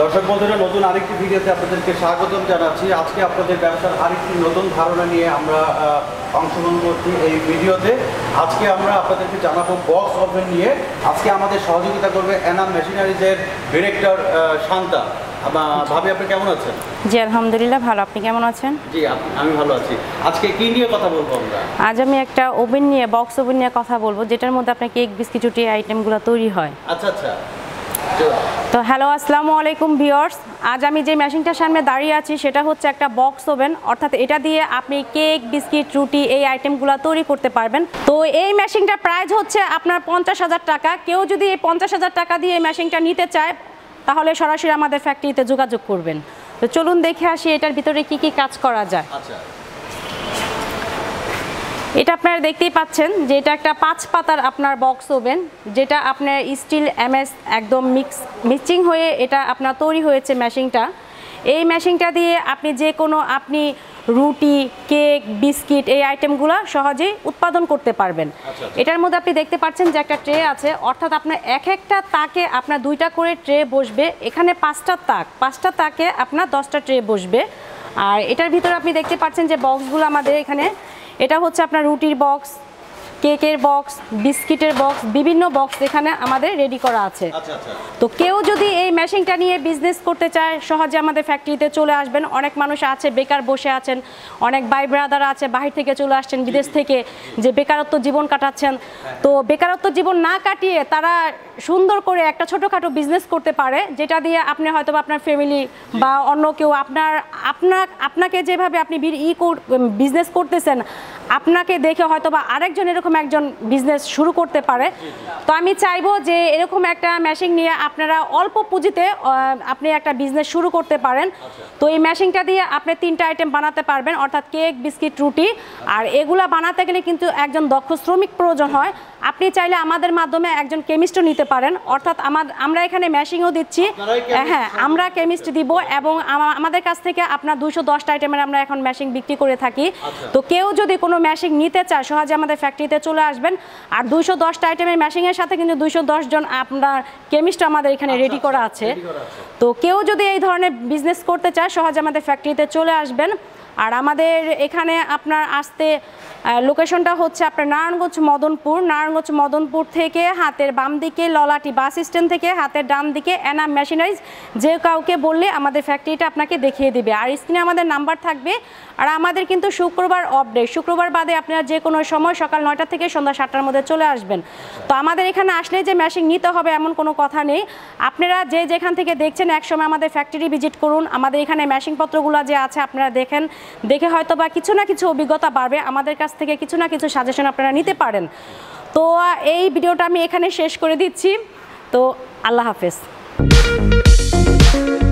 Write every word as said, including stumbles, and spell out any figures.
দর্শক বন্ধুরা, নতুন আরেকটি ভিডিওতে আপনাদেরকে স্বাগতম জানাচ্ছি। আজকে আপনাদের ব্যবসার আরেকটি নতুন ধারণা নিয়ে আমরা অংশগ্রহণ করছি এই ভিডিওতে। আজকে আমরা আপনাদেরকে জানাবো বক্স ওভেন নিয়ে। আজকে আমাদের সহযোগিতা করবে এনাম মেশিনারিজের ডিরেক্টর শান্তা। ভাবি, আপনি কেমন আছেন? জি আলহামদুলিল্লাহ ভালো। আপনি কেমন আছেন? জি আমি ভালো আছি। আজকে কি নিয়ে কথা বলবো আমরা? আজ আমি একটা ওভেন নিয়ে, বক্স ওভেন নিয়ে কথা বলবো, যেটার মধ্যে আপনার কেক, বিস্কিট, রুটি আইটেমগুলো তৈরি হয়। আচ্ছা আচ্ছা। তো হ্যালো, আসসালামু আলাইকুম ভিউয়ার্স। আজ আমি যে মেশিনটার সামনে দাঁড়িয়ে আছি সেটা হচ্ছে একটা বক্স ওভেন, অর্থাৎ এটা দিয়ে আপনি কেক, বিস্কিট, রুটি এই আইটেমগুলো তৈরি করতে পারবেন। তো এই মেশিনটার প্রাইস হচ্ছে আপনার পঞ্চাশ হাজার টাকা। কেউ যদি এই পঞ্চাশ হাজার টাকা দিয়ে এই মেশিনটা নিতে চায় তাহলে সরাসরি আমাদের ফ্যাক্টরিতে যোগাযোগ করবেন। তো চলুন দেখে আসি এটার ভিতরে কি কি কাজ করা যায়। আচ্ছা, এটা আপনারা দেখতেই পাচ্ছেন যে এটা একটা পাঁচ পাতার আপনার বক্স ওভেন, যেটা আপনার স্টিল এমএস একদম মিক্স মিক্সিং হয়ে এটা আপনার তৈরি হয়েছে মেশিনটা। এই মেশিনটা দিয়ে আপনি যে কোনো আপনি রুটি, কেক, বিস্কিট এই আইটেমগুলো সহজেই উৎপাদন করতে পারবেন। এটার মধ্যে আপনি দেখতে পাচ্ছেন যে একটা ট্রে আছে, অর্থাৎ আপনার এক একটা তাকে আপনার দুইটা করে ট্রে বসবে। এখানে পাঁচটা তাক, পাঁচটা তাকে আপনার দশটা ট্রে বসবে। আর এটার ভিতরে আপনি দেখতে পাচ্ছেন যে বক্সগুলো আমাদের এখানে, এটা হচ্ছে আপনার রুটির বক্স, কেকের বক্স, বিস্কিটের বক্স, বিভিন্ন বক্স এখানে আমাদের রেডি করা আছে। তো কেউ যদি এই মেশিনটা নিয়ে বিজনেস করতে চায় সহজে আমাদের ফ্যাক্টরিতে চলে আসবেন। অনেক মানুষ আছে বেকার বসে আছেন, অনেক ভাই ব্রাদার আছে বাহির থেকে চলে আসছেন বিদেশ থেকে, যে বেকারত্ব জীবন কাটাচ্ছেন। তো বেকারত্ব জীবন না কাটিয়ে তারা সুন্দর করে একটা ছোটোখাটো বিজনেস করতে পারে, যেটা দিয়ে আপনি হয়তো আপনার ফ্যামিলি বা অন্য কেউ আপনার আপনার আপনাকে যেভাবে আপনি ই বিজনেস করতেছেন আপনাকে দেখে হয়তো বা আরেকজন এরকম একজন বিজনেস শুরু করতে পারে। তো আমি চাইবো যে এরকম একটা মেশিন নিয়ে আপনারা অল্প পুঁজিতে আপনি একটা বিজনেস শুরু করতে পারেন। তো এই মেশিনটা দিয়ে আপনি তিনটা আইটেম বানাতে পারবেন, অর্থাৎ কেক, বিস্কিট, রুটি। আর এগুলা বানাতে গেলে কিন্তু একজন দক্ষ শ্রমিক প্রয়োজন হয়। আপনি চাইলে আমাদের মাধ্যমে একজন কেমিস্টও নিতে পারেন, অর্থাৎ আমার আমরা এখানে মেশিনও দিচ্ছি। হ্যাঁ, আমরা কেমিস্ট দিব এবং আমাদের কাছ থেকে আপনার দুশো দশটা আইটেমের আমরা এখন মেশিন বিক্রি করে থাকি। তো কেউ যদি কোনো মেশিন নিতে চায় সহজে আমাদের ফ্যাক্টরিতে চলে আসবেন। আর দুইশো দশটা আইটেমের মেশিনের সাথে কিন্তু দুইশো দশ জন আপনার কেমিস্ট আমাদের এখানে রেডি করা আছে। তো কেউ যদি এই ধরনের বিজনেস করতে চায় সহজে আমাদের ফ্যাক্টরিতে চলে আসবেন। আর আমাদের এখানে আপনার আসতে লোকেশনটা হচ্ছে আপনার নারায়ণগঞ্জ মদনপুর। নারায়ণগঞ্জ মদনপুর থেকে হাতের বাম দিকে ললাটি বাস স্ট্যান্ড থেকে হাতের ডান দিকে এনাম মেশিনারিজ, যে কাউকে বললে আমাদের ফ্যাক্টরিটা আপনাকে দেখিয়ে দিবে। আর স্ক্রিনে আমাদের নাম্বার থাকবে। আর আমাদের কিন্তু শুক্রবার অফ ডে, শুক্রবার বাদে আপনারা যে কোনো সময় সকাল নয়টা থেকে সন্ধ্যা সাতটার মধ্যে চলে আসবেন। তো আমাদের এখানে আসলে যে মেশিন নিতে হবে এমন কোনো কথা নেই। আপনারা যে যেখান থেকে দেখছেন একসময় আমাদের ফ্যাক্টরি ভিজিট করুন। আমাদের এখানে মেশিনপত্রগুলো যে আছে আপনারা দেখেন, দেখে হয়তো বা কিছু না কিছু অভিজ্ঞতা বাড়বে, আমাদের কাছ থেকে কিছু না কিছু সাজেশন আপনারা নিতে পারেন। তো এই ভিডিওটা আমি এখানে শেষ করে দিচ্ছি। তো আল্লাহ হাফেজ।